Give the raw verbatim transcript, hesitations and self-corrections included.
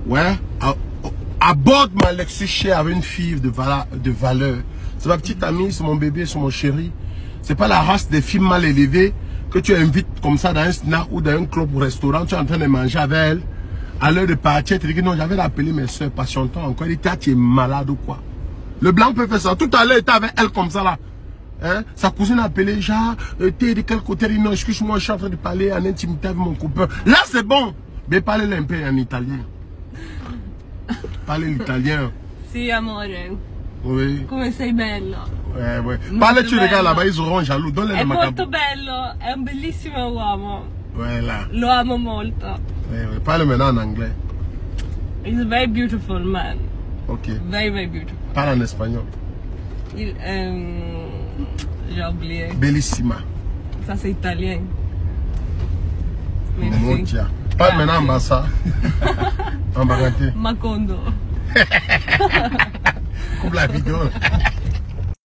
Ouais. Aborde ma Lexus chère avec une fille de, vala, de valeur. C'est ma petite amie, c'est mon bébé, c'est mon chéri. C'est pas la race des filles mal élevées que tu invites comme ça dans un snack ou dans un club ou restaurant. Tu es en train de manger avec elle. À l'heure de partir, tu dis que non, j'avais appelé mes soeurs patientement encore. Il dit, tu es malade ou quoi? Le blanc peut faire ça. Tout à l'heure, il était avec elle comme ça là. Hein? Sa cousine a appelé, genre, euh, t'es de quel côté? Il dit non, excuse-moi, je suis en train de parler en intimité avec mon copain. Là, c'est bon. Mais parlez un peu en italien. Parlez l'italien. Si, amore. Oui. Come sei bello. Ouais, ouais. Parle-tu les gars là-bas, ils auront jaloux. Donne-les È le molto macabre. bello, è un bellissimo uomo. Voilà. Lo amo molto. Ouais, ouais. Parle maintenant en anglais. He's a very beautiful man. Ok. Very, very beautiful. Parle en espagnol. Il, euh, j'ai oublié. Bellissima. Ça, c'est italien. Merci. Montia. Parle maintenant en bassa. En baganté. Macondo. Coupe la vidéo.